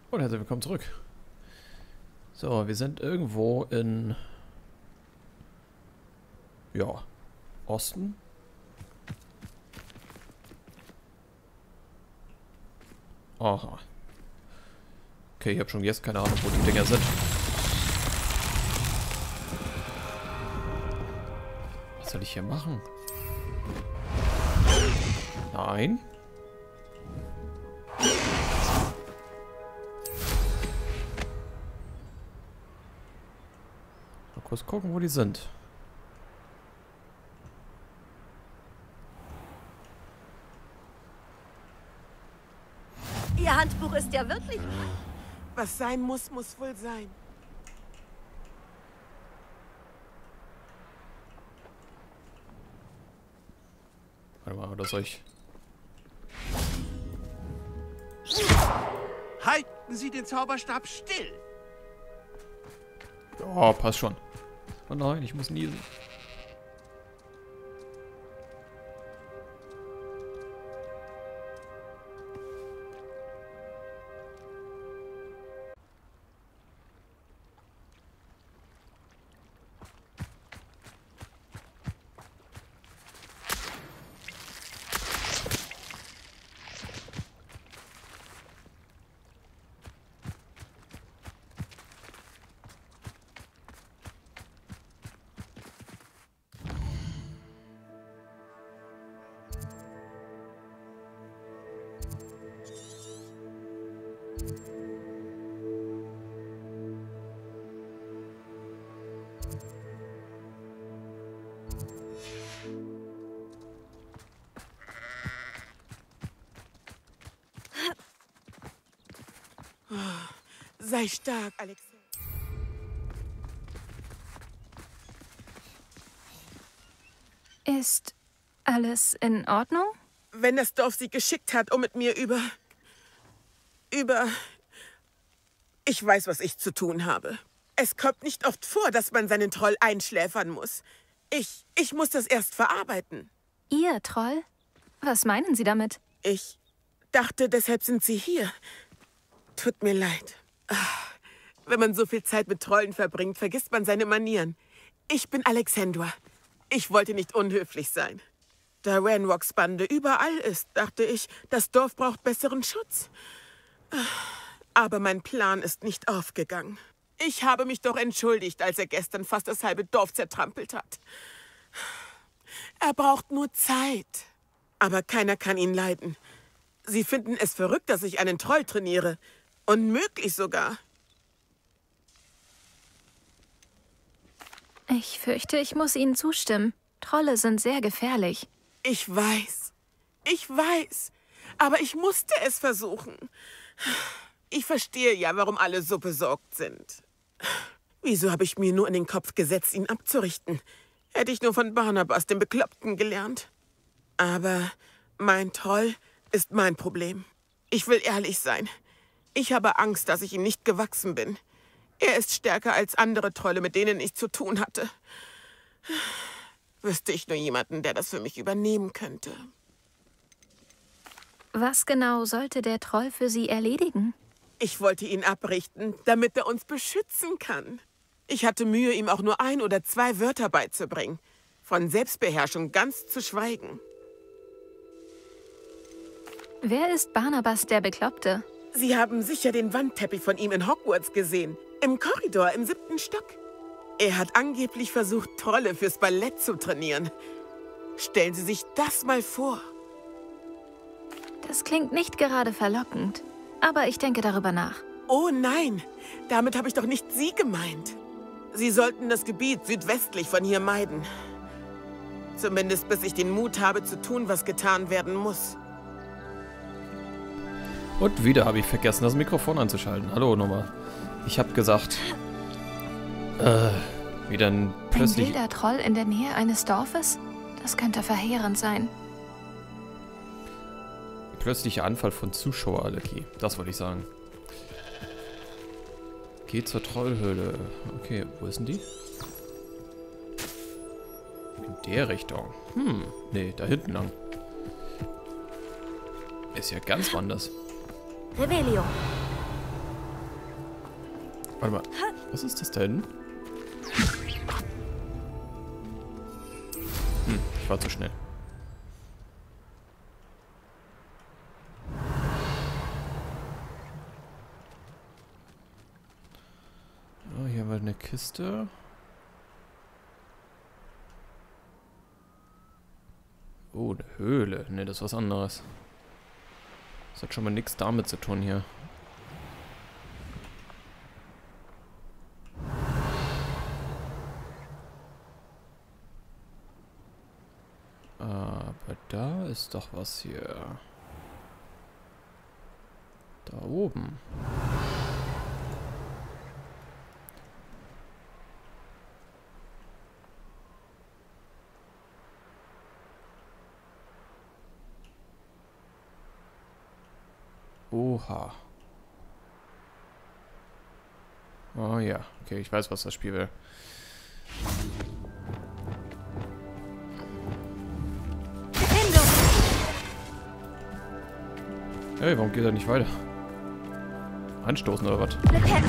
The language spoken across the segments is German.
Und herzlich willkommen zurück. So, wir sind irgendwo in... Ja, Osten. Aha. Okay, ich habe schon jetzt keine Ahnung, wo die Dinger sind. Was soll ich hier machen? Nein. Mal kurz gucken, wo die sind. Ihr Handbuch ist ja wirklich... Was sein muss, muss wohl sein. Warte mal, oder soll ich... Halten Sie den Zauberstab still! Oh, passt schon. Oh nein, ich muss niesen. Sei stark, Alexander. Ist alles in Ordnung? Wenn das Dorf sie geschickt hat, um mit mir über... Ich weiß, was ich zu tun habe. Es kommt nicht oft vor, dass man seinen Troll einschläfern muss. Ich muss das erst verarbeiten. Ihr Troll? Was meinen Sie damit? Ich dachte, deshalb sind Sie hier. Tut mir leid. Wenn man so viel Zeit mit Trollen verbringt, vergisst man seine Manieren. Ich bin Alexandra. Ich wollte nicht unhöflich sein. Da Ranrocks Bande überall ist, dachte ich, das Dorf braucht besseren Schutz. Aber mein Plan ist nicht aufgegangen. Ich habe mich doch entschuldigt, als er gestern fast das halbe Dorf zertrampelt hat. Er braucht nur Zeit. Aber keiner kann ihn leiden. Sie finden es verrückt, dass ich einen Troll trainiere. Unmöglich sogar. Ich fürchte, ich muss Ihnen zustimmen. Trolle sind sehr gefährlich. Ich weiß. Ich weiß. Aber ich musste es versuchen. Ich verstehe ja, warum alle so besorgt sind. Wieso habe ich mir nur in den Kopf gesetzt, ihn abzurichten? Hätte ich nur von Barnabas, dem Bekloppten, gelernt. Aber mein Troll ist mein Problem. Ich will ehrlich sein. Ich habe Angst, dass ich ihm nicht gewachsen bin. Er ist stärker als andere Trolle, mit denen ich zu tun hatte. Wüsste ich nur jemanden, der das für mich übernehmen könnte. Was genau sollte der Troll für Sie erledigen? Ich wollte ihn abrichten, damit er uns beschützen kann. Ich hatte Mühe, ihm auch nur 1 oder 2 Wörter beizubringen. Von Selbstbeherrschung ganz zu schweigen. Wer ist Barnabas der Bekloppte? Sie haben sicher den Wandteppich von ihm in Hogwarts gesehen. Im Korridor im 7. Stock. Er hat angeblich versucht, Trolle fürs Ballett zu trainieren. Stellen Sie sich das mal vor. Das klingt nicht gerade verlockend. Aber ich denke darüber nach. Oh nein, damit habe ich doch nicht Sie gemeint. Sie sollten das Gebiet südwestlich von hier meiden. Zumindest bis ich den Mut habe, zu tun, was getan werden muss. Und wieder habe ich vergessen, das Mikrofon anzuschalten. Hallo nochmal. Ich habe gesagt... wieder ein Ein plötzlich... wilder Troll in der Nähe eines Dorfes? Das könnte verheerend sein. Plötzlicher Anfall von Zuschauerallergie. Das wollte ich sagen. Geht zur Trollhöhle. Okay, wo ist denn die? In der Richtung. Nee, da hinten lang. Ist ja ganz woanders. Revelio. Warte mal. Was ist das da hinten? Ich war zu schnell. Oh, hier haben wir eine Kiste. Oh, eine Höhle. Ne, das ist was anderes. Das hat schon mal nichts damit zu tun hier. Aber da ist doch was hier. Da oben. Oha. Oh ja. Okay, ich weiß, was das Spiel will. Hey, warum geht er nicht weiter? Anstoßen oder was?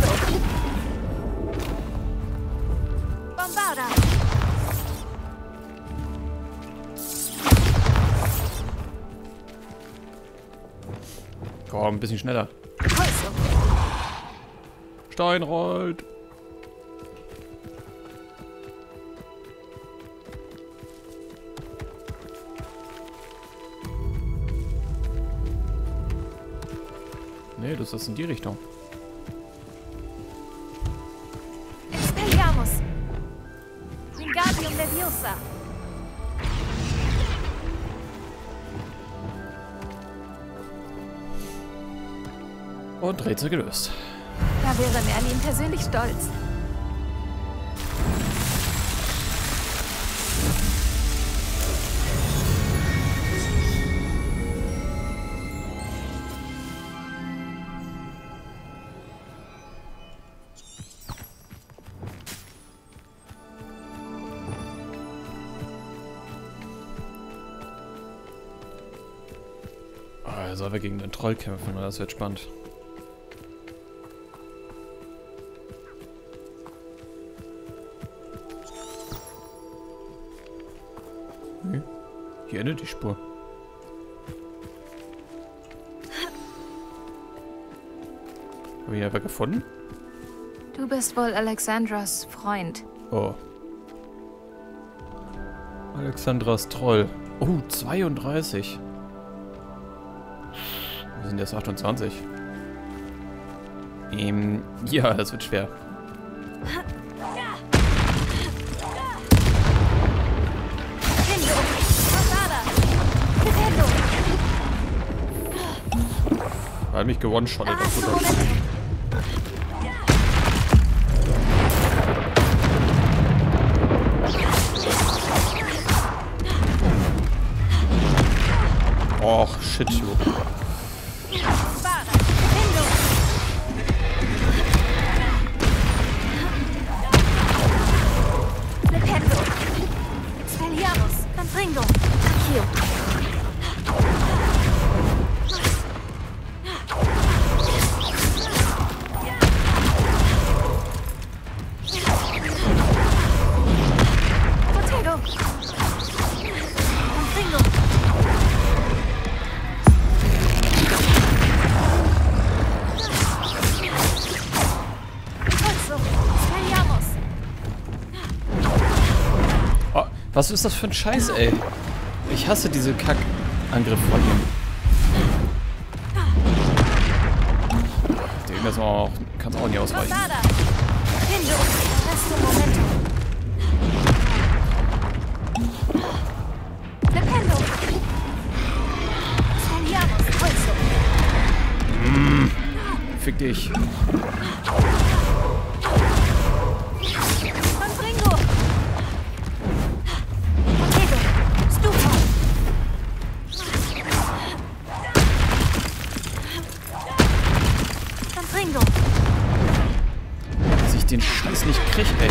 Bombarda! Komm, ein bisschen schneller. Stein rollt. Nee, das ist in die Richtung. Expelliarmus! Wingardium Leviosa! Und Rätsel gelöst. Da wäre Merlin persönlich stolz. Ah, soll wir gegen den Troll kämpfen, das wird spannend. Hier endet die Spur. Haben wir ihn aber gefunden? Du bist wohl Alexandras Freund. Oh. Alexandras Troll. Oh, 32. Wir sind jetzt 28. Ja, das wird schwer. Er hat mich gewone-shottet auf gut Deutsch. Och, shit, you. Expelliarmus! Confringo! Accio! Was ist das für ein Scheiß, ey? Ich hasse diese Kackangriffe von ihm. Den das kann auch nicht ausweichen. Fick dich. Dass ich den Scheiß nicht krieg, ey.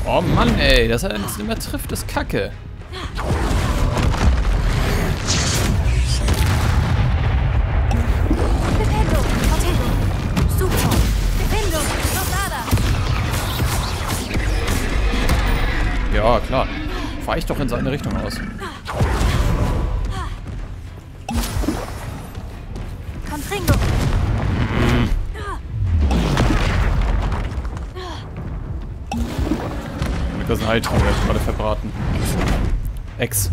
Oh Mann, ey, dass er uns nicht mehr trifft, ist Kacke. Defendo, Martello, Super, Defendo, Rosada. Ja, klar. Weich doch in seine Richtung aus. Confringo. Das ist ein Heiltraum, der ist gerade verbraten. Ex.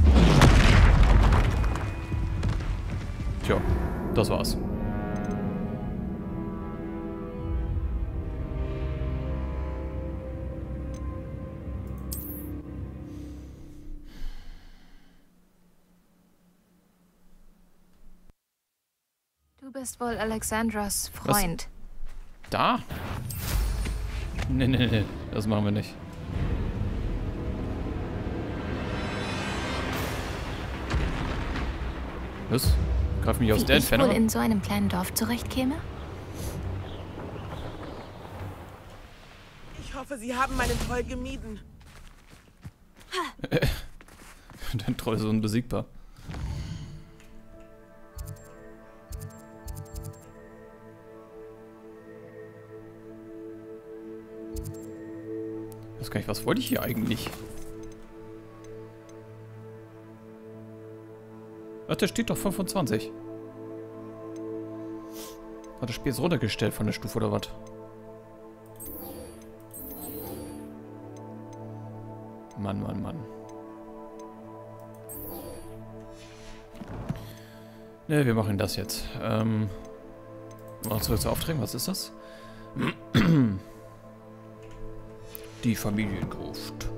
Tja, das war's. Du bist wohl Alexandras Freund. Da? Nee, das machen wir nicht. Was? Greif mich aus der Entfernung? Wie ich wohl in so einem kleinen Dorf zurechtkäme? Ich hoffe, Sie haben meinen Troll gemieden. Dein Troll ist unbesiegbar. Ich weiß gar nicht, was wollte ich hier eigentlich? Ach, da steht doch 25. Hat das Spiel jetzt runtergestellt von der Stufe oder was? Mann. Ne, wir machen das jetzt. Mal zurück zu Aufträgen. Was ist das? Die Familiengruft.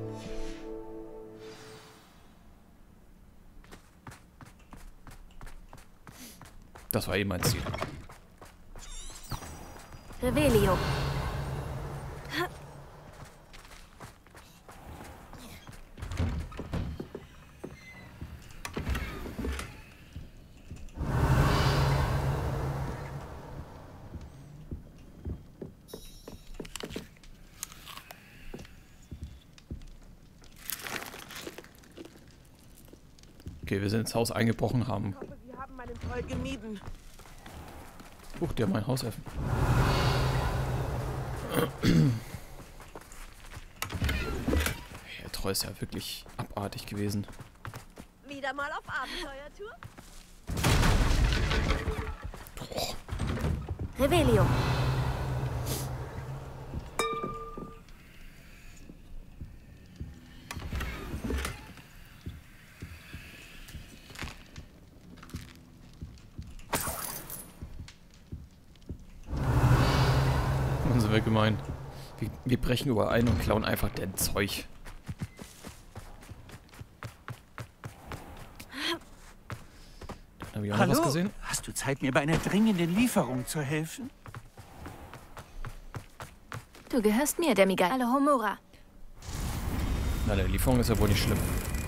Das war eben mein Ziel. Revelio. Okay, wir sind ins Haus eingebrochen, haben... Ich hoffe, Sie haben meinen Troll gemieden. Der mein Haus öffnen. Der Troll ist ja wirklich abartig gewesen. Wieder mal auf Abenteuertour? Revelio. Sind wir gemein. Wir brechen überall ein und klauen einfach den Zeug. Dann habe ich auch noch was gesehen. Hast du Zeit, mir bei einer dringenden Lieferung zu helfen? Du gehörst mir, Demigod. Alohomora. Na, der Lieferung ist ja wohl nicht schlimm.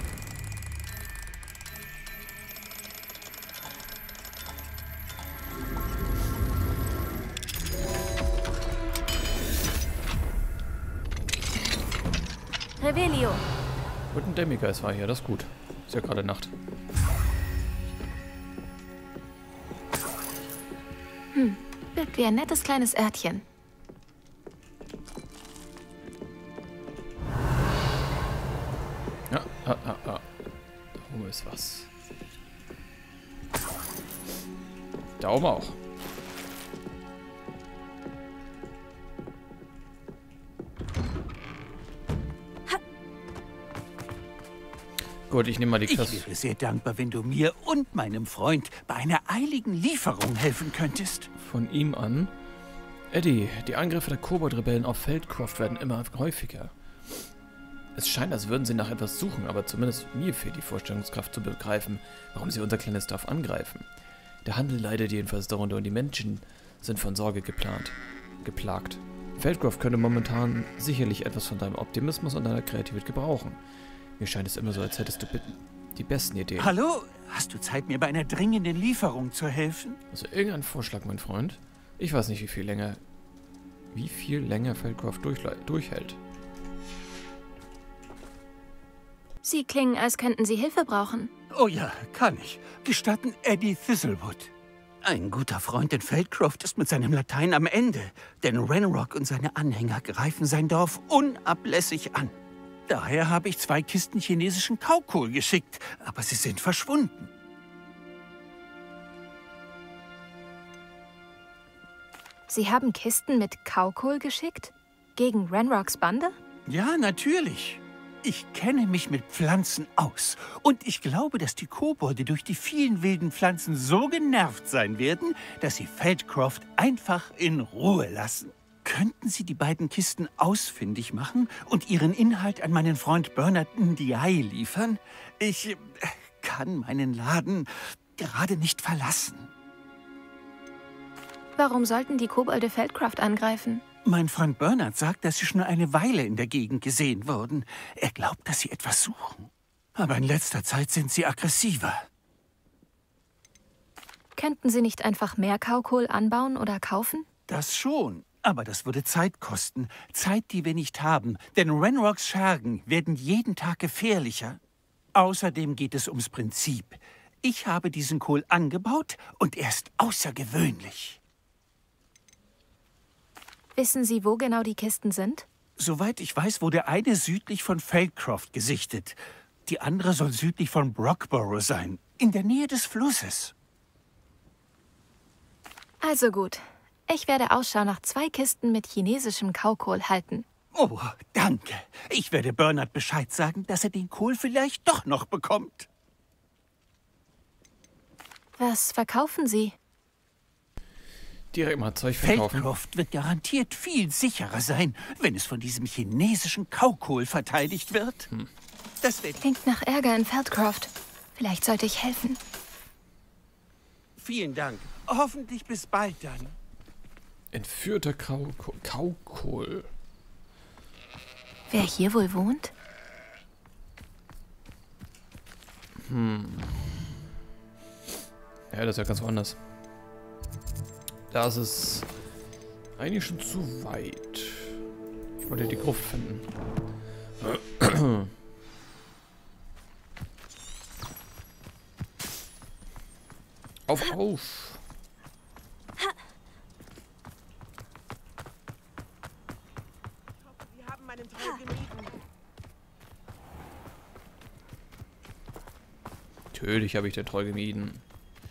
Revelio. Und ein Demigeist war hier, das ist gut. Ist ja gerade Nacht. Wirkt wie ein nettes kleines Örtchen. Ja, Da oben ist was. Da oben auch. Gut, ich nehme mal die Klasse. Ich wäre sehr dankbar, wenn du mir und meinem Freund bei einer eiligen Lieferung helfen könntest. Von ihm an. Eddie, die Angriffe der Kobold-Rebellen auf Feldcroft werden immer häufiger. Es scheint, als würden sie nach etwas suchen, aber zumindest mir fehlt die Vorstellungskraft zu begreifen, warum sie unser kleines Dorf angreifen. Der Handel leidet jedenfalls darunter und die Menschen sind von Sorge geplagt. Feldcroft könnte momentan sicherlich etwas von deinem Optimismus und deiner Kreativität gebrauchen. Mir scheint es immer so, als hättest du die besten Ideen. Hallo? Hast du Zeit, mir bei einer dringenden Lieferung zu helfen? Also irgendein Vorschlag, mein Freund? Ich weiß nicht, wie viel länger Feldcroft durchhält. Sie klingen, als könnten Sie Hilfe brauchen. Oh ja, kann ich. Gestatten Eddie Thistlewood. Ein guter Freund in Feldcroft ist mit seinem Latein am Ende, denn Ranrock und seine Anhänger greifen sein Dorf unablässig an. Daher habe ich 2 Kisten chinesischen Kaukohl geschickt, aber sie sind verschwunden. Sie haben Kisten mit Kaukohl geschickt? Gegen Ranrocks Bande? Ja, natürlich. Ich kenne mich mit Pflanzen aus. Und ich glaube, dass die Kobolde durch die vielen wilden Pflanzen so genervt sein werden, dass sie Feldcroft einfach in Ruhe lassen. Könnten Sie die beiden Kisten ausfindig machen und ihren Inhalt an meinen Freund Bernard Ndiaye liefern? Ich kann meinen Laden gerade nicht verlassen. Warum sollten die Kobolde Feldcroft angreifen? Mein Freund Bernard sagt, dass sie schon eine Weile in der Gegend gesehen wurden. Er glaubt, dass sie etwas suchen. Aber in letzter Zeit sind sie aggressiver. Könnten Sie nicht einfach mehr Kaukohl anbauen oder kaufen? Das schon. Aber das würde Zeit kosten. Zeit, die wir nicht haben. Denn Ranrocks Schergen werden jeden Tag gefährlicher. Außerdem geht es ums Prinzip. Ich habe diesen Kohl angebaut und er ist außergewöhnlich. Wissen Sie, wo genau die Kisten sind? Soweit ich weiß, wurde eine südlich von Feldcroft gesichtet. Die andere soll südlich von Brockborough sein, in der Nähe des Flusses. Also gut. Ich werde Ausschau nach 2 Kisten mit chinesischem Kaukohl halten. Oh, danke. Ich werde Bernard Bescheid sagen, dass er den Kohl vielleicht doch noch bekommt. Was verkaufen Sie? Direkt mal Zeug verkaufen. Feldcroft wird garantiert viel sicherer sein, wenn es von diesem chinesischen Kaukohl verteidigt wird. Das wird... Klingt nach Ärger in Feldcroft. Vielleicht sollte ich helfen. Vielen Dank. Hoffentlich bis bald dann. Entführter Kaukohl. Wer hier wohl wohnt? Ja, das ist ja ganz woanders. Das ist eigentlich schon zu weit. Ich wollte die Gruft finden. Auf! Sie haben meinen Troll gemieden. Natürlich habe ich den Troll gemieden.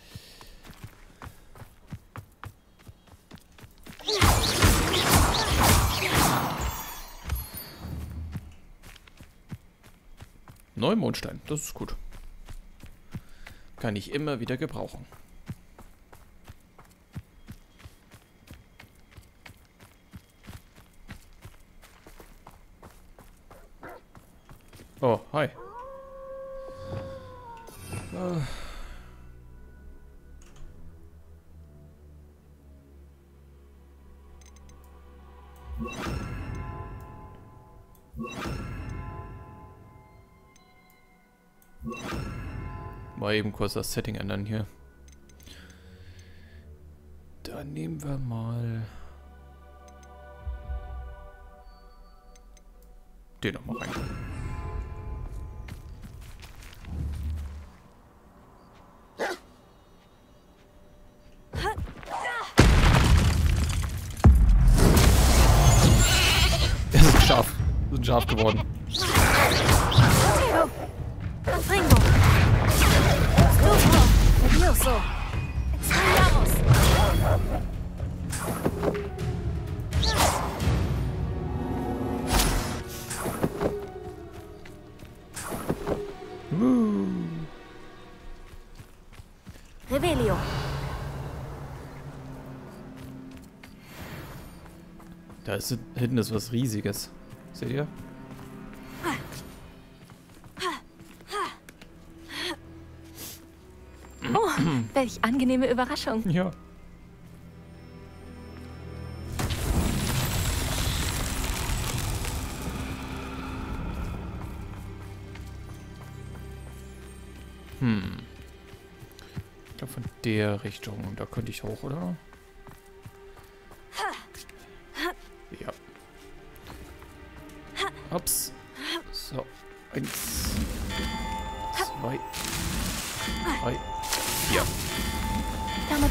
Neumondstein, das ist gut. Kann ich immer wieder gebrauchen. Oh, hi. Mal eben kurz das Setting ändern hier. Dann nehmen wir mal den noch mal rein. Es ist scharf. Wir sind scharf geworden. Confringo. Stufo. Nervioso. Expelliarmus. Revelio. Da ist hinten ist was Riesiges. Seht ihr? Oh, welch angenehme Überraschung. Ja. Ich glaube von der Richtung. Da könnte ich hoch, oder? Ja. Ups. So. 1.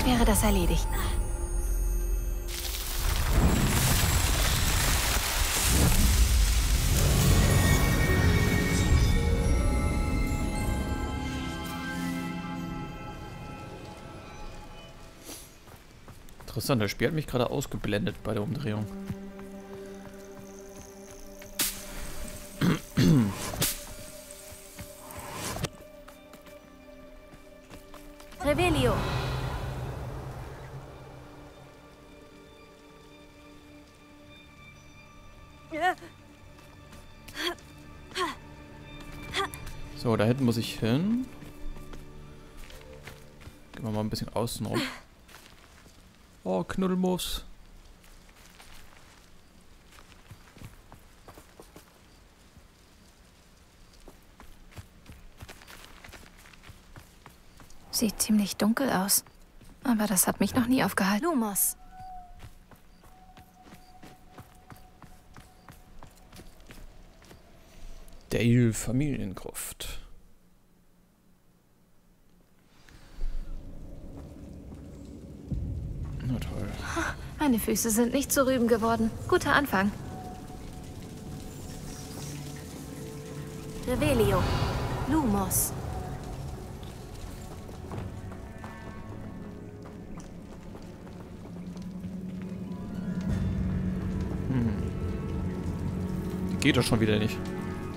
wäre das erledigt. Interessant, das Spiel hat mich gerade ausgeblendet bei der Umdrehung. Revelio. So, da hinten muss ich hin. Gehen wir mal ein bisschen außen rum. Oh, Knuddelmus. Sieht ziemlich dunkel aus. Aber das hat mich noch nie aufgehalten. Lumos. Dale Familiengruft. Na toll. Meine Füße sind nicht zu Rüben geworden. Guter Anfang. Revelio. Lumos. Die geht doch schon wieder nicht.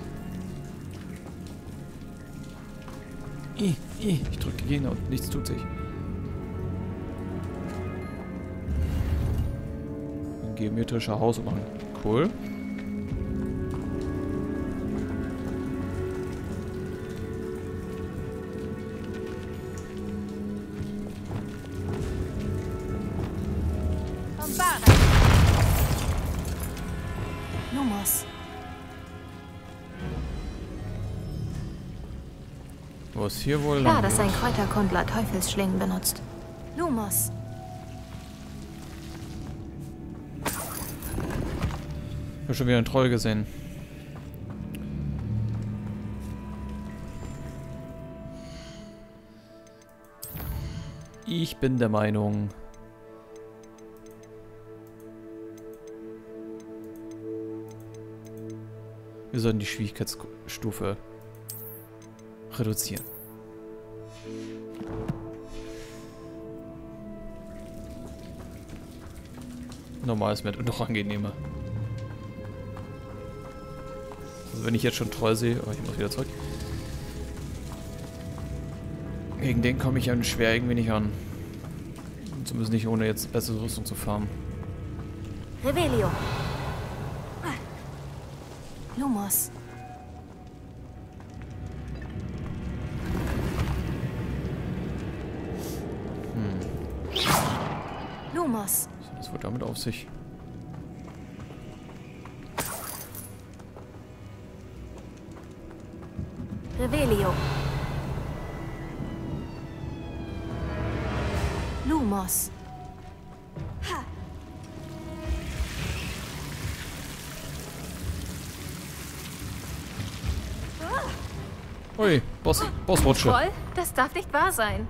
Ich drücke Gegner und nichts tut sich. Ein geometrischer Hausumhang. Cool. Lumos. Wo ist hier wohl Klar, lang? dass ein Kräuterkundler Teufelsschlingen benutzt. Lumos. Ich habe schon wieder einen Troll gesehen. Ich bin der Meinung... Wir sollten die Schwierigkeitsstufe reduzieren. Normal ist mir noch angenehmer. Also wenn ich jetzt schon Troll sehe... Oh, ich muss wieder zurück. Gegen den komme ich ja schwer irgendwie nicht an. Zumindest nicht ohne jetzt bessere Rüstung zu farmen. Revelio. Lumos. Lumos. Was wird damit auf sich? Revelio. Lumos. Ui, Bossrutsche. Troll? Das darf nicht wahr sein.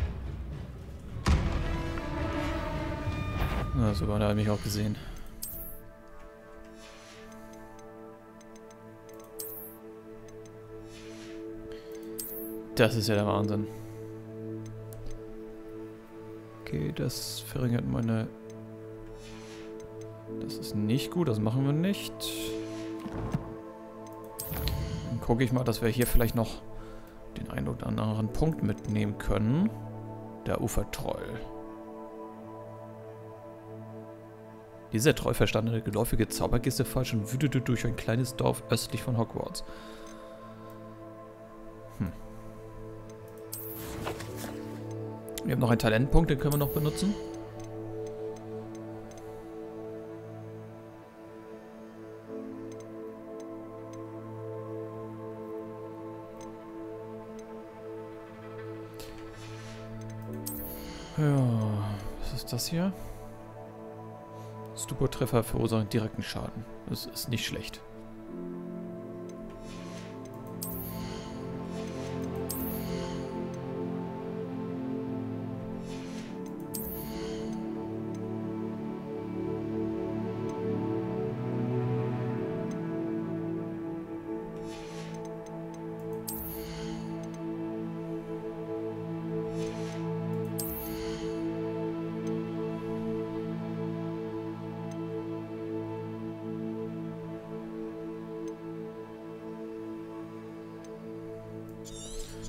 Na, sogar da habe ich mich auch gesehen. Das ist ja der Wahnsinn. Okay, das verringert meine... Das ist nicht gut, das machen wir nicht. Dann gucke ich mal, dass wir hier vielleicht noch den einen oder anderen Punkt mitnehmen können. Der Ufertroll. Dieser Troll verstand eine geläufige Zaubergeste falsch und wütete durch ein kleines Dorf östlich von Hogwarts. Wir haben noch einen Talentpunkt, den können wir noch benutzen. Ja, was ist das hier? Stupor-Treffer verursachen direkten Schaden. Das ist nicht schlecht.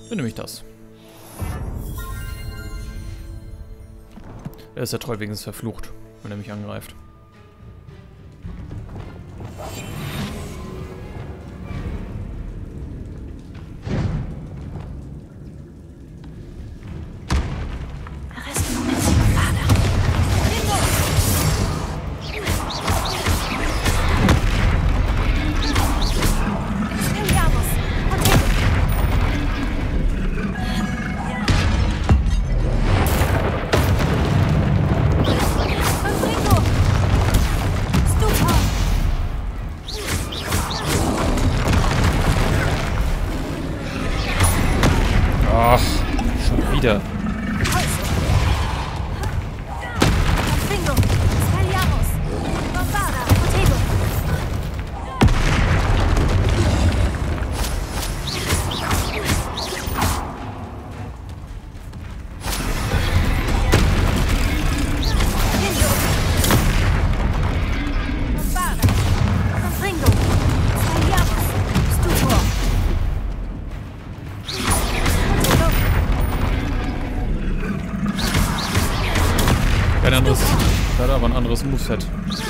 Dann nehme ich das. Er ist ja treu wenigstens verflucht, wenn er mich angreift. Ach, schon wieder. Kein anderes, leider aber ein anderes Moveset.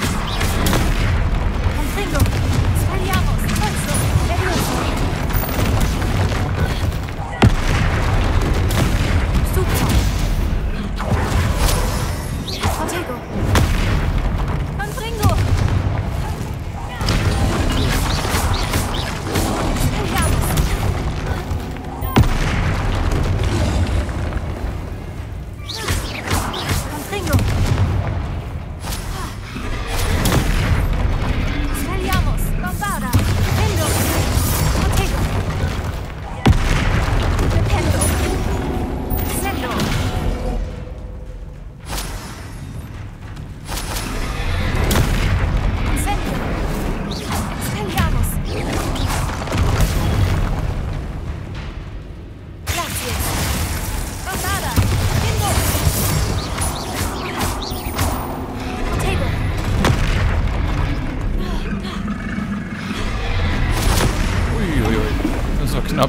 Das war knapp.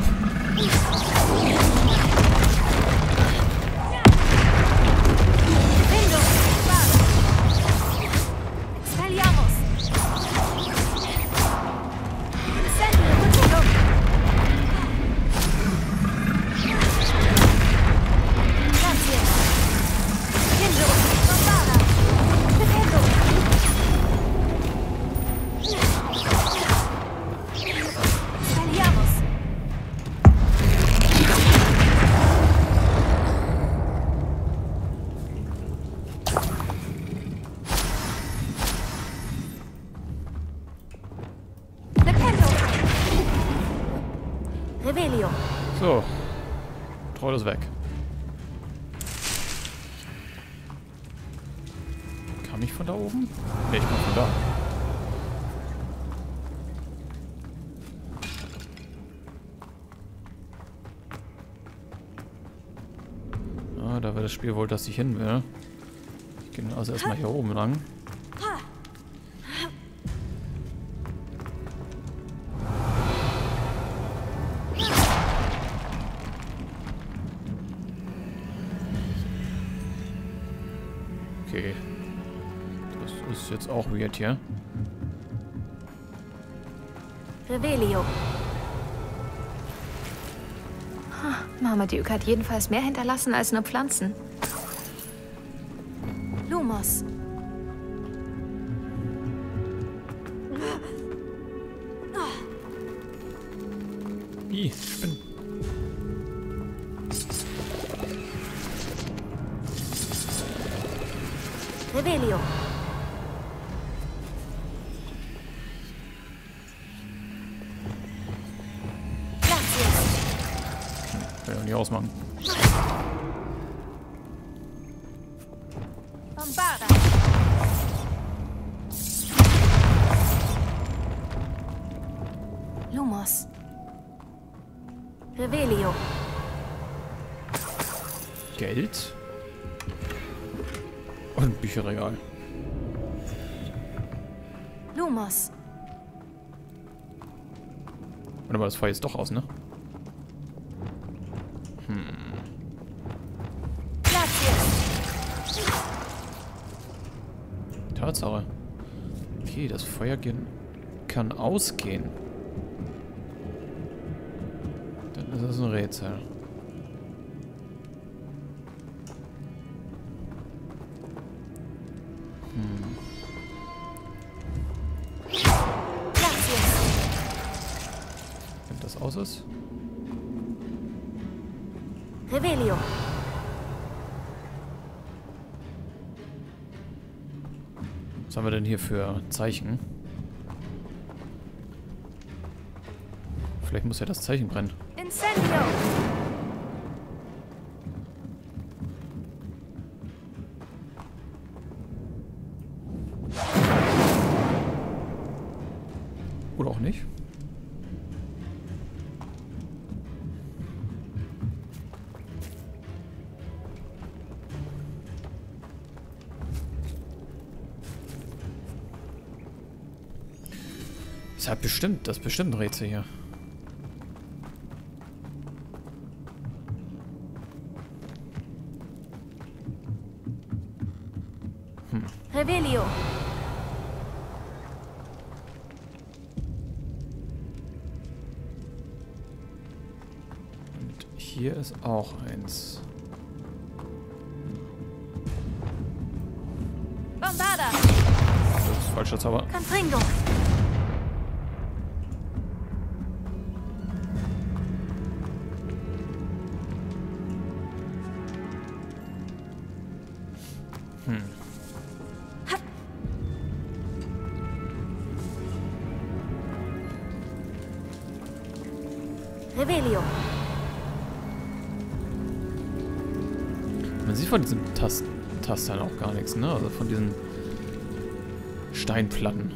Revelio. So. Troll ist weg. Kam ich von da oben? Ne, ich kam von da. Ah, da war das Spiel wohl, dass ich hin will. Ich gehe also erstmal hier oben lang. Okay. Das ist jetzt auch weird hier. Revelio. Marmaduke hat jedenfalls mehr hinterlassen als nur Pflanzen. Lumos. Ih, Spinnen. Revelio. Kann ich auch nicht ausmachen. Bombarda. Lumos. Revelio. Geld? Und ein Bücherregal. Lumos. Warte mal, das Feuer ist doch aus, ne? Tatsache. Okay, das Feuer kann ausgehen. Dann ist es ein Rätsel. Wenn das aus ist. Revelio. Was haben wir denn hier für Zeichen? Vielleicht muss ja das Zeichen brennen. Incendio! Oder auch nicht. Das ist bestimmt ein Rätsel hier. Revelio. Und hier ist auch eins. Bombarda. Das ist falscher Zauber. Confringo. Revelio. Man sieht von diesen Tastern auch gar nichts, ne? Also von diesen Steinplatten.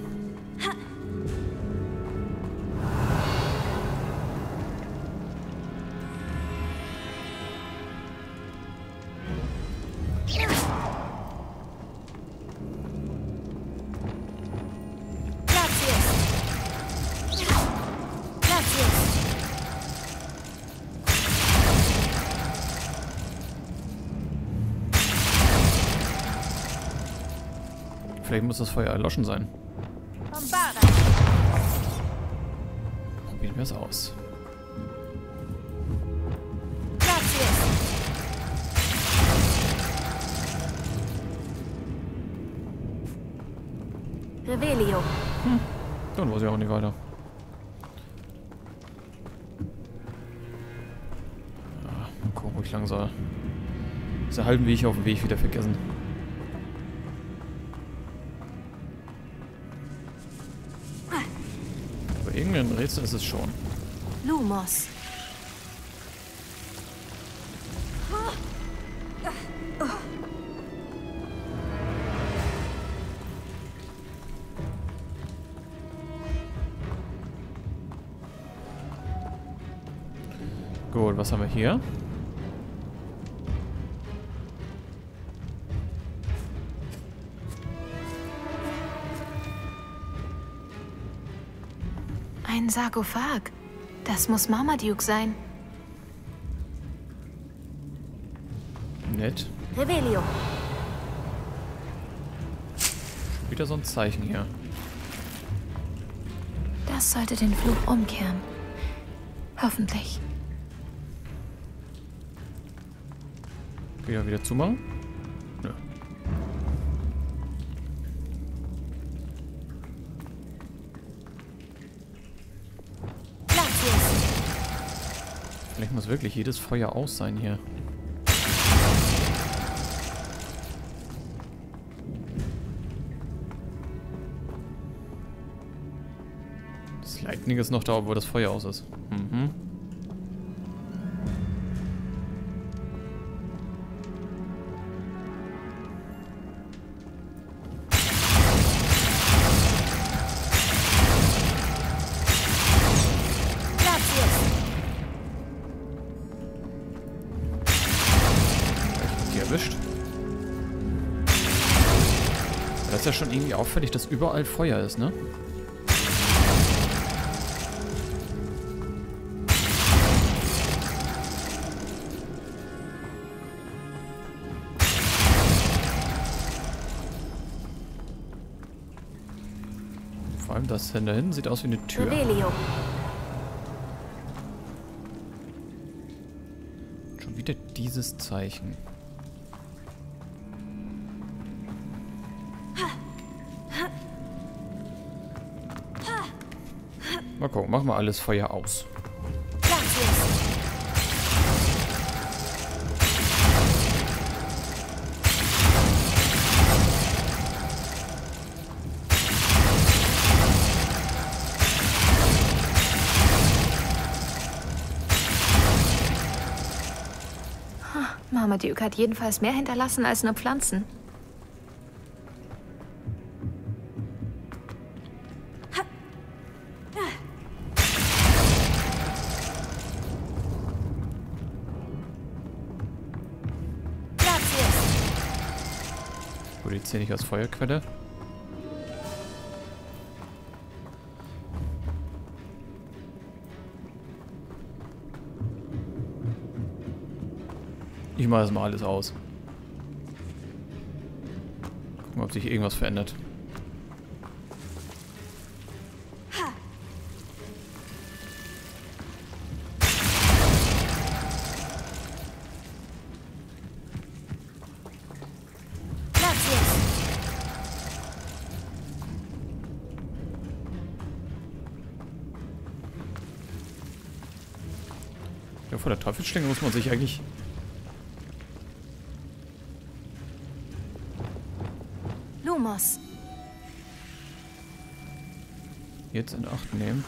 Vielleicht muss das Feuer erloschen sein. Bombarda. Probieren wir es aus. Revelio. Dann weiß ich auch nicht weiter. Ja, mal gucken, wo ich lang soll. Ist der halben Weg auf dem Weg wieder vergessen. Aber irgendein Rätsel ist es schon. Lumos. Gut, was haben wir hier? Ein Sarkophag. Das muss Marmaduke sein. Nett. Revelio. Wieder so ein Zeichen hier. Das sollte den Fluch umkehren. Hoffentlich. Wieder zumachen? Nö. Vielleicht muss wirklich jedes Feuer aus sein hier. Das Lightning ist noch da, obwohl das Feuer aus ist. Mhm. Erwischt. Das ist ja schon irgendwie auffällig, dass überall Feuer ist, ne? Vor allem das da hinten sieht aus wie eine Tür. Revelio. Schon wieder dieses Zeichen. Mal gucken, machen wir alles Feuer aus. Glacius. Marmaduke hat jedenfalls mehr hinterlassen als nur Pflanzen. Glacius. Gut, die zähle ich als Feuerquelle. Ich mache das mal alles aus. Gucken, ob sich irgendwas verändert. Glacius. Ja, vor der Teufelsschlinge muss man sich eigentlich... Lumos. jetzt in Acht nehmen.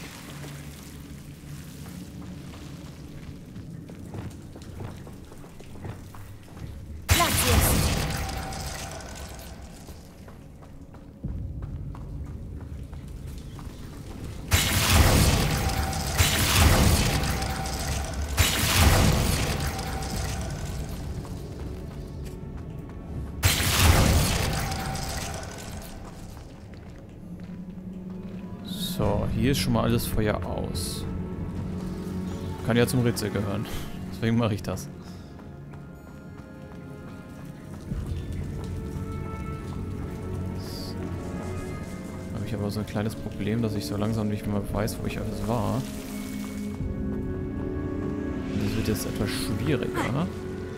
Glacius. So, hier ist schon mal alles Feuer aus. Kann ja zum Rätsel gehören. Deswegen mache ich das. Habe ich aber so ein kleines Problem, dass ich so langsam nicht mehr weiß, wo ich alles war. Und das wird jetzt etwas schwieriger.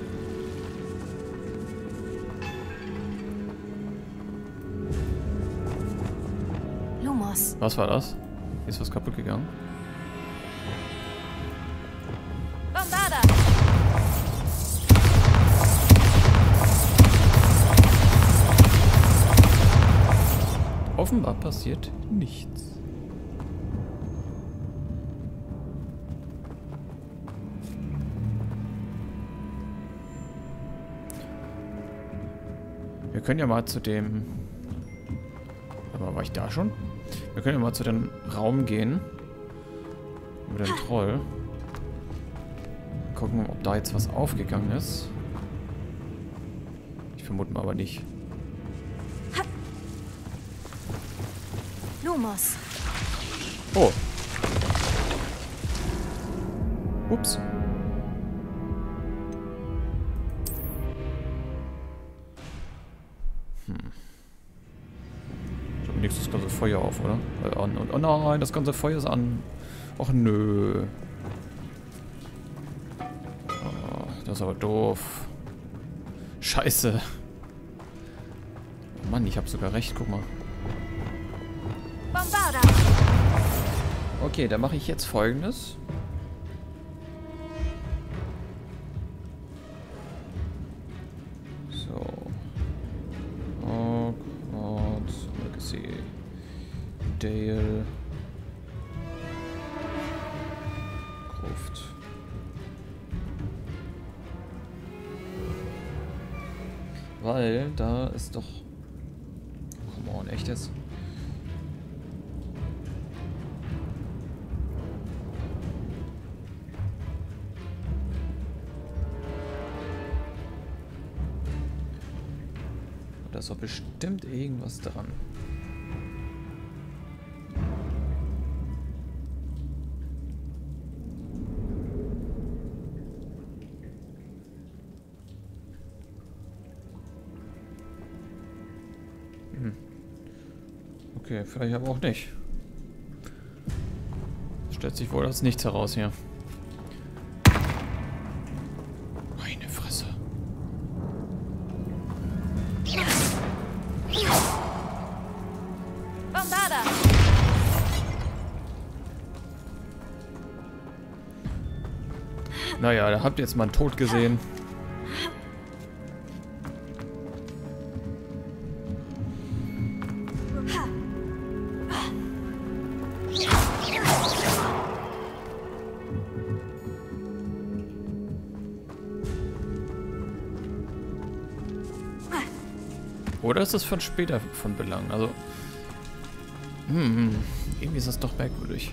Lumos. Was war das? Hier ist was kaputt gegangen. Bombarda. Offenbar passiert nichts. Wir können ja mal zu dem... Aber war ich da schon? Wir können ja mal zu dem Raum gehen. Mit dem Troll. Gucken, ob da jetzt was aufgegangen ist. Ich vermute mal aber nicht. Lumos. Oh. Ups. Ich habe nichts das ganze Feuer auf, oder? An. Und, oh nein, das ganze Feuer ist an. Och nö. Oh, das ist aber doof. Scheiße. Oh Mann, ich habe sogar recht, guck mal. Bombarda. Okay, dann mache ich jetzt Folgendes. So. Hogwarts Legacy. Dale. Gruft. Weil da ist doch... Come on, echt jetzt? Da ist doch bestimmt irgendwas dran. Okay, vielleicht aber auch nicht. Stellt sich wohl als nichts heraus hier. Meine Fresse. Bombarda! Naja, da habt ihr jetzt mal einen Tod gesehen. Oder ist das von später von Belang? Also, irgendwie ist das doch merkwürdig.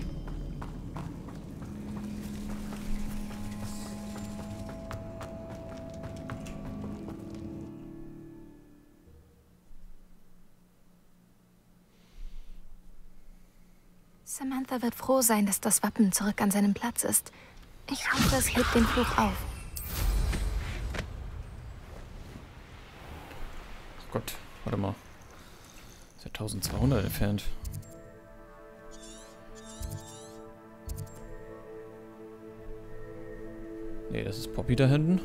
Samantha wird froh sein, dass das Wappen zurück an seinem Platz ist. Ich hoffe, es hebt den Fluch auf. Ach Gott, warte mal. Ist ja 1200 entfernt. Nee, das ist Poppy da hinten.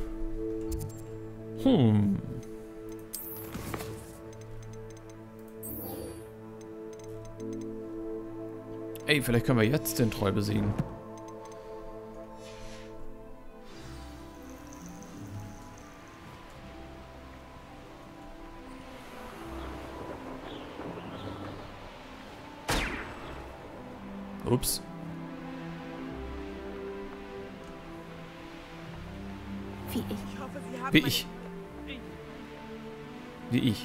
Ey, vielleicht können wir jetzt den Troll besiegen. Ups. Wie ich. Ich hoffe, Sie haben Wie ich. Wie ich.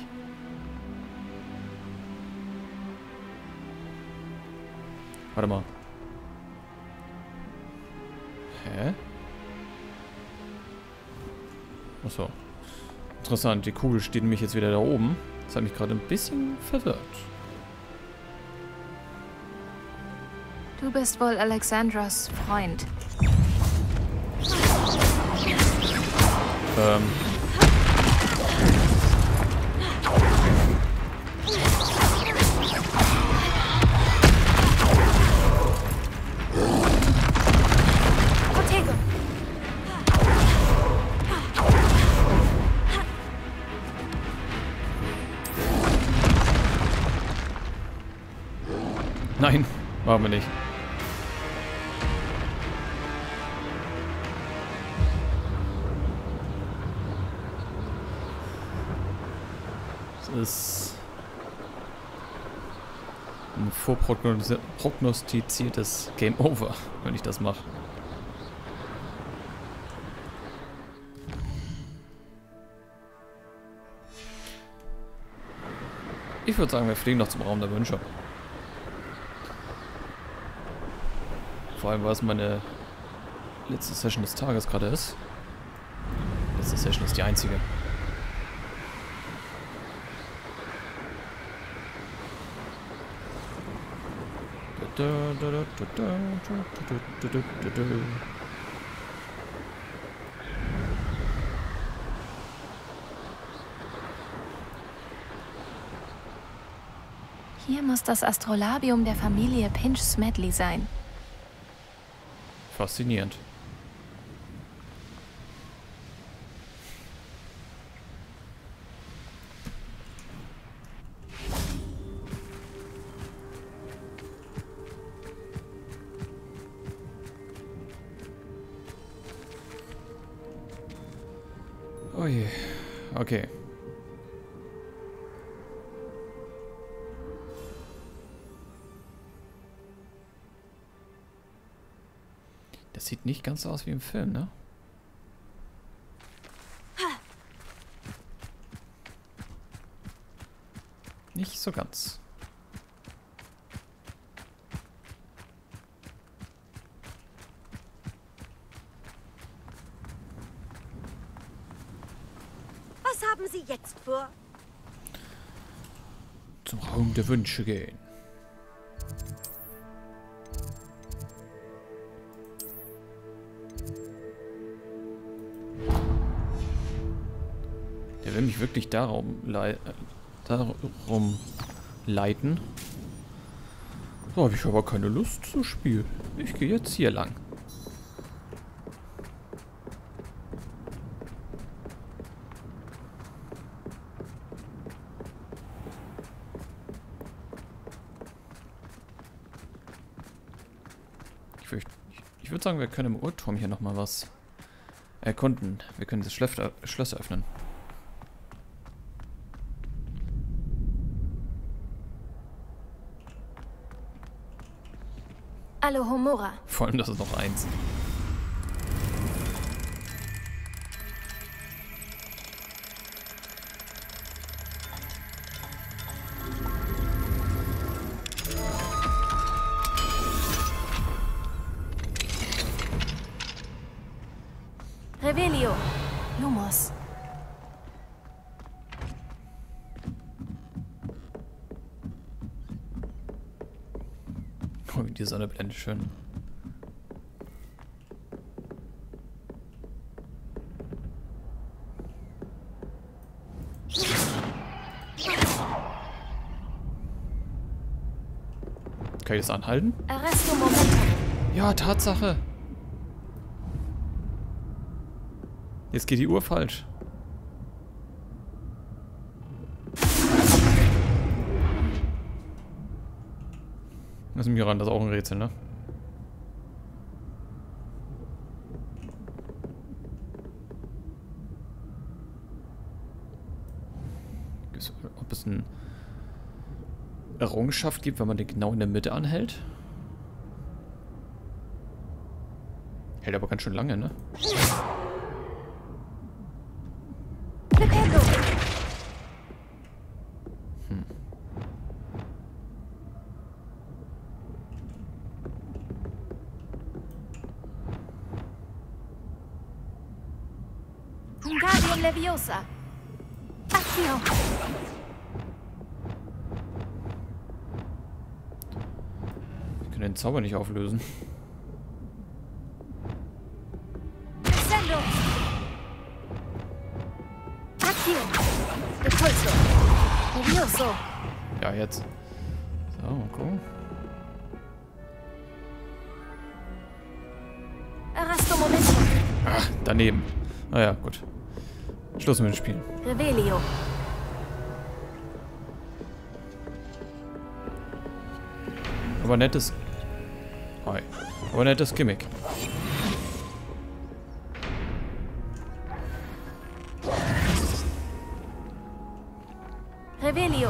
Warte mal. Hä? Achso. Interessant, die Kugel steht nämlich jetzt wieder da oben. Das hat mich gerade ein bisschen verwirrt. Du bist wohl Alexandras Freund. Protego! Nein, machen wir nicht. Ist ein vorprognostiziertes Game Over, wenn ich das mache. Ich würde sagen, wir fliegen noch zum Raum der Wünsche. Vor allem, weil es meine letzte Session des Tages gerade ist. Letzte Session ist die einzige. Hier muss das Astrolabium der Familie Pinch-Smedley sein. Faszinierend. Oh je. Okay. Das sieht nicht ganz so aus wie im Film, ne? Nicht so ganz. Was haben Sie jetzt vor? Zum Raum der Wünsche gehen. Der will mich wirklich darum leiten. So, habe ich aber keine Lust zu spielen. Ich gehe jetzt hier lang. Ich würde sagen, wir können im Uhrturm hier nochmal was erkunden. Wir können das Schloss öffnen. Alohomora. Vor allem, das ist noch eins. Revelio. Lumos. Oh, die Sonne blendet schön. Kann ich das anhalten? Arresto Momentum. Ja, Tatsache. Jetzt geht die Uhr falsch. Lass mich ran, das ist auch ein Rätsel, ne? Ob es eine Errungenschaft gibt, wenn man den genau in der Mitte anhält? Hält aber ganz schön lange, ne? Wingardium Leviosa. Accio. Ich kann den Zauber nicht auflösen. Sendo. Accio. Repulso. Levioso. Ja, jetzt. So, mal gucken. Arresto Momentum. Ach, daneben. Naja, gut. Schluss mit dem Spiel. Revelio. Aber nettes... Hi. Aber nettes Gimmick. Revelio.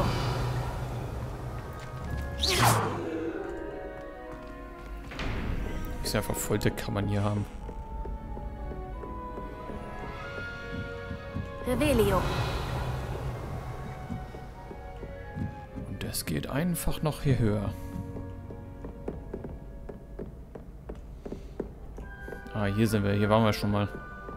Ist ja einfach voll dick, kann man hier haben. Revelio. Und es geht einfach noch hier höher. Ah, hier sind wir. Hier waren wir schon mal.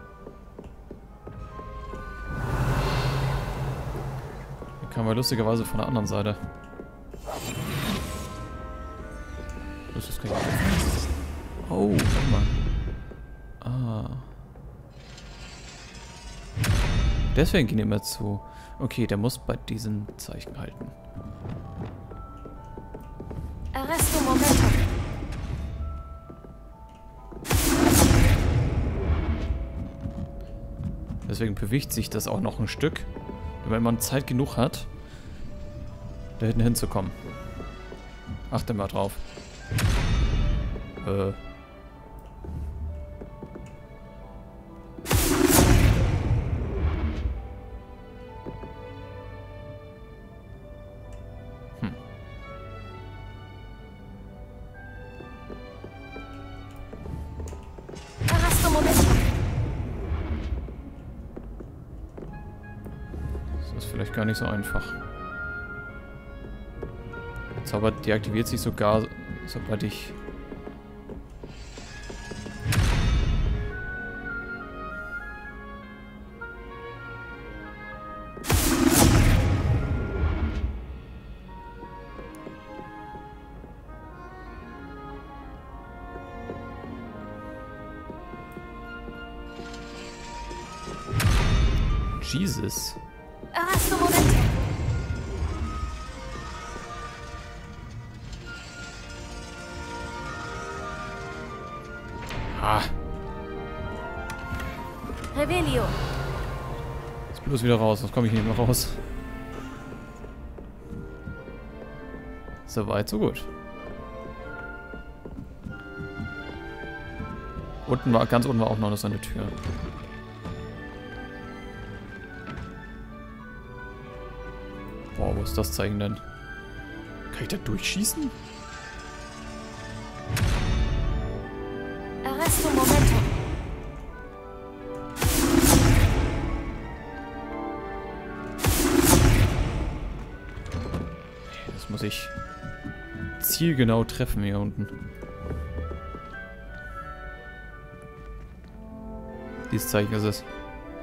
Hier kamen wir lustigerweise von der anderen Seite. Das ist gar nicht. Oh, warte mal. Ah. Deswegen gehen die immer zu. Okay, der muss bei diesem Zeichen halten. Arresto Momentum. Deswegen bewegt sich das auch noch ein Stück, wenn man Zeit genug hat, da hinten hinzukommen. Achte mal drauf. Arresto Momentum. Das ist vielleicht gar nicht so einfach. Der Zauber deaktiviert sich sogar, sobald ich... Jesus. Arresto Momentum. Ah. Revelio. Jetzt bloß wieder raus, sonst komme ich hier nicht mehr raus. So weit, so gut. Unten war, ganz unten war auch noch so eine Tür. Boah, wo ist das Zeichen denn? Kann ich da durchschießen? Arresto Momento. Das muss ich zielgenau treffen hier unten. Dieses Zeichen ist es.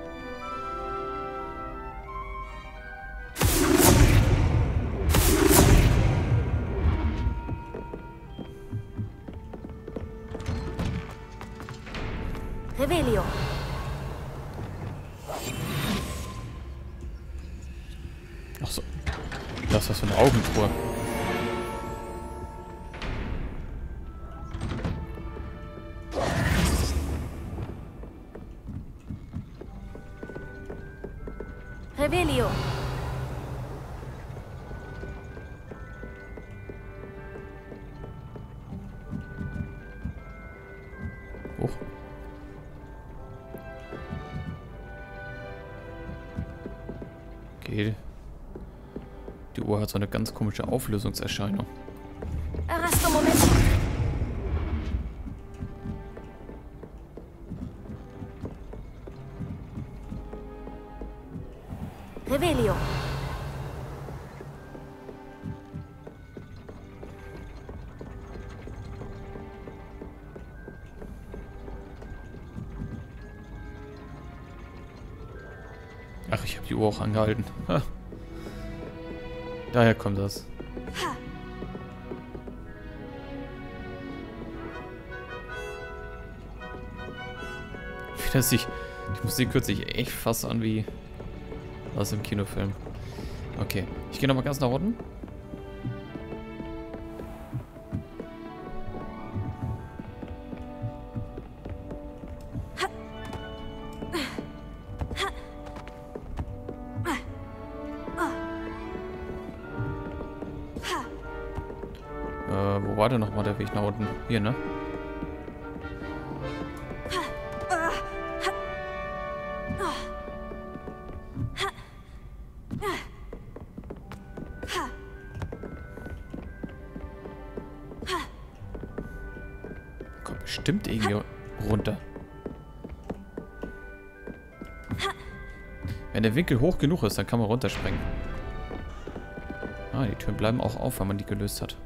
Revelio. Ach so. Das ist was für eine Augentruhe. Revelio. Hoch. Okay. Die Uhr hat so eine ganz komische Auflösungserscheinung. Arresto Momento. Revelio. Ach, ich habe die Uhr auch angehalten. Ha. Daher kommt das. Wie das sich... Die Musik hört sich echt fast an wie... aus dem Kinofilm. Okay, ich gehe nochmal ganz nach unten. Wo war denn nochmal der Weg nach unten? Hier, ne? Kommt bestimmt irgendwie runter. Wenn der Winkel hoch genug ist, dann kann man runterspringen. Ah, die Türen bleiben auch auf, wenn man die gelöst hat.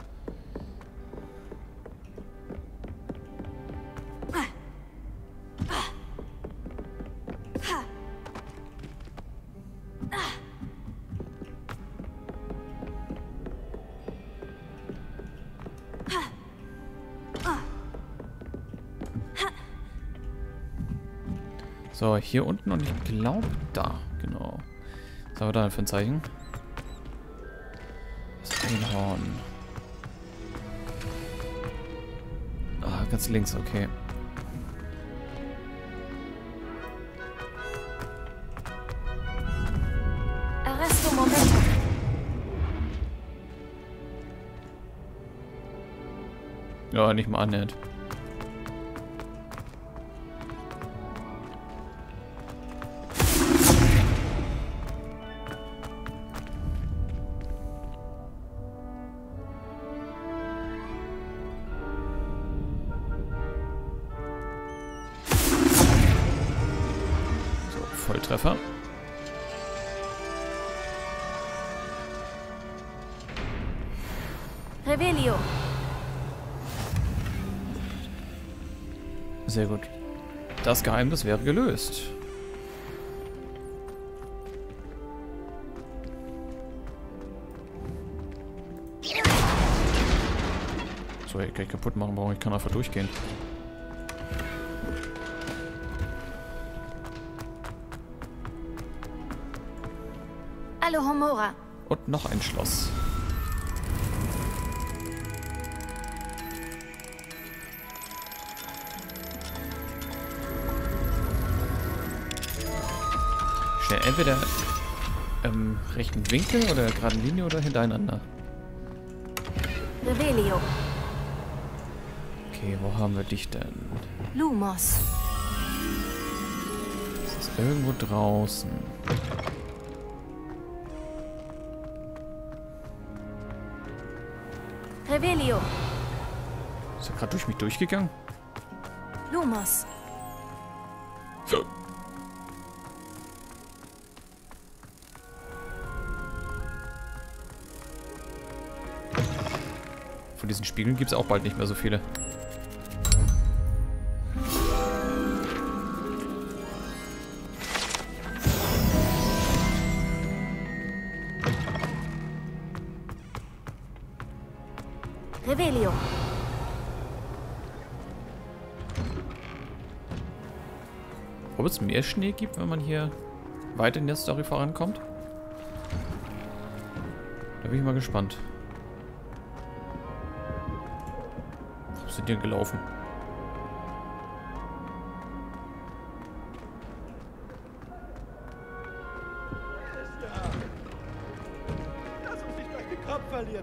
So, hier unten und ich glaube da. Genau. Was haben wir da denn für ein Zeichen? Das Einhorn. Ah, ganz links, okay. Arresto Momento. Ja, nicht mal annähernd. Volltreffer. Revelio. Sehr gut. Das Geheimnis wäre gelöst. So, ich kann ich kaputt machen, brauche ich kann einfach durchgehen. Alohomora. Und noch ein Schloss. Okay, entweder im rechten Winkel oder geraden Linie oder hintereinander. Revelio. Okay, wo haben wir dich denn? Lumos. Das ist irgendwo draußen. Revelio. Ist er gerade durch mich durchgegangen? Lumos. Von diesen Spiegeln gibt es auch bald nicht mehr so viele. Revelio. Ob es mehr Schnee gibt, wenn man hier weiter in der Story vorankommt? Da bin ich mal gespannt. Wo sind die denn gelaufen? Lass uns nicht gleich den Kopf verlieren.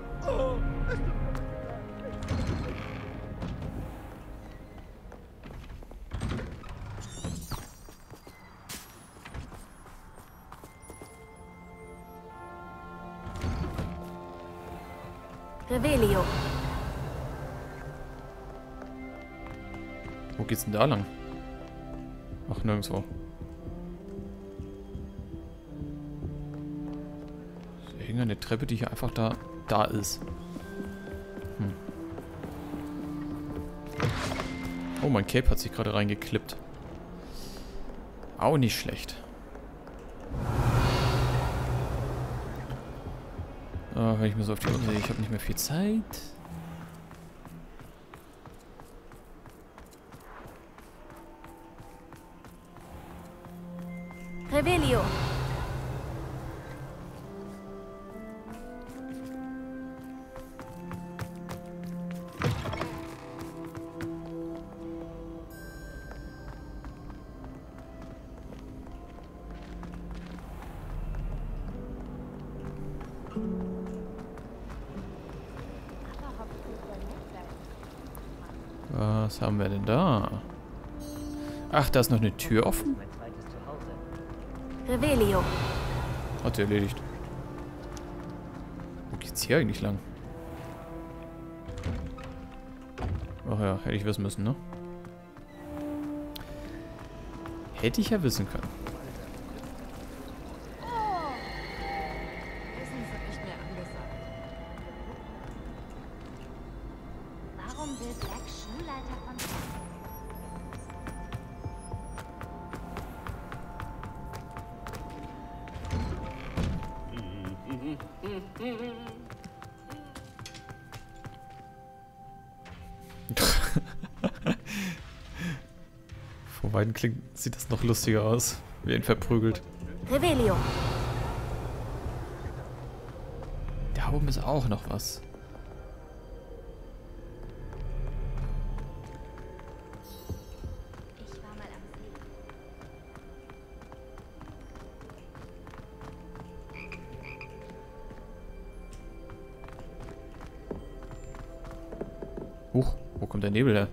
Revelio. Wo geht's denn da lang? Ach, nirgendwo. Ist irgendeine Treppe, die hier einfach da ist. Oh, mein Cape hat sich gerade reingeklippt. Auch nicht schlecht. Wenn ich mir so auf die Uhr sehe, ich habe nicht mehr viel Zeit. Revelio. Was haben wir denn da? Ach, da ist noch eine Tür offen? Revelio. Hat sie erledigt. Wo geht's hier eigentlich lang? Ach ja, hätte ich wissen müssen, ne? Hätte ich ja wissen können. Wissen sind nicht mehr angesagt. Warum will Black Schulleiter von... Von Weitem sieht das noch lustiger aus. Wie ihn verprügelt. Revelio. Da oben ist auch noch was. Ich war mal am See. Huch, wo kommt der Nebel her?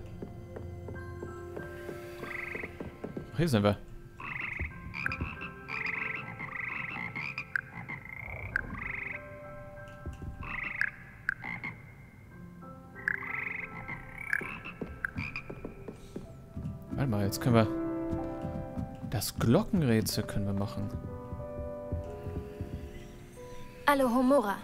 Ach, hier sind wir. Warte mal, jetzt können wir... Das Glockenrätsel können wir machen. Alohomora.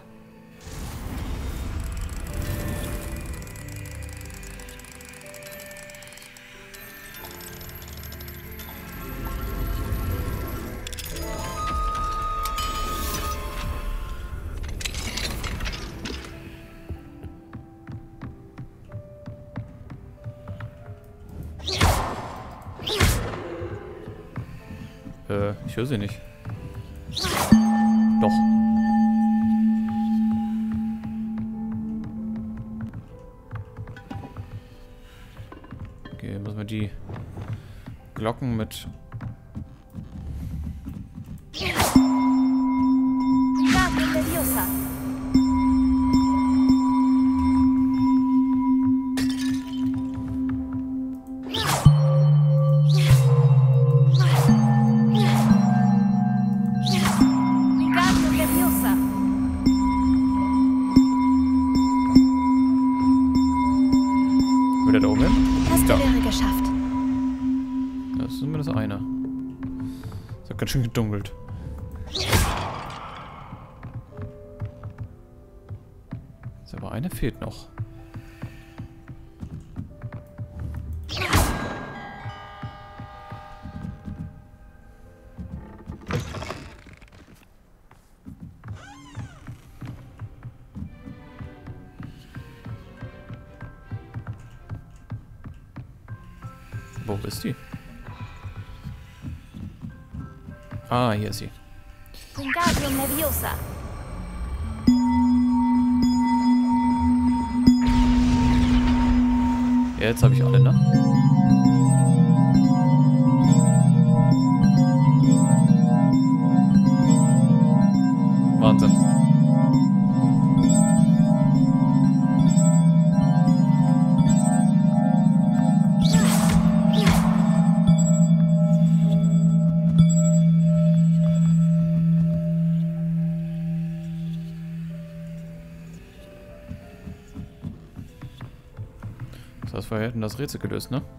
Ich höre sie nicht. Doch. Okay, müssen wir die Glocken mit wieder da oben hin? Erste Ja. wäre geschafft. Das ist zumindest einer. Es hat ganz schön gedunkelt. So, aber eine fehlt noch. Wo ist die? Ah, hier ist sie. Wingardium Leviosa. Jetzt habe ich alle, ne? Wahnsinn. Das heißt, wir hätten das Rätsel gelöst, ne?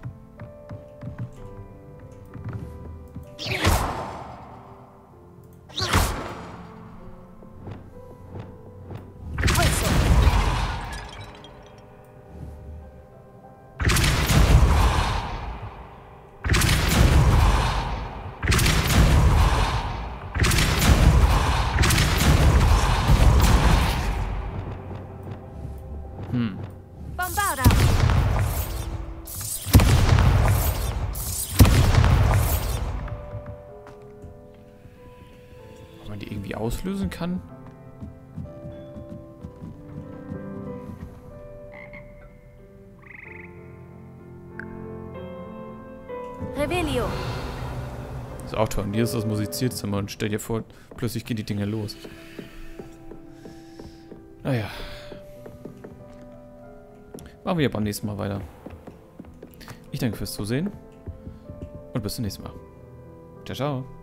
Bombarda. Ob man die irgendwie auslösen kann? Revelio. Das ist auch toll. Und hier ist das Musizierzimmer und stell dir vor, plötzlich gehen die Dinge los. Naja. Machen wir beim nächsten Mal weiter. Ich danke fürs Zusehen und bis zum nächsten Mal. Ciao, ciao.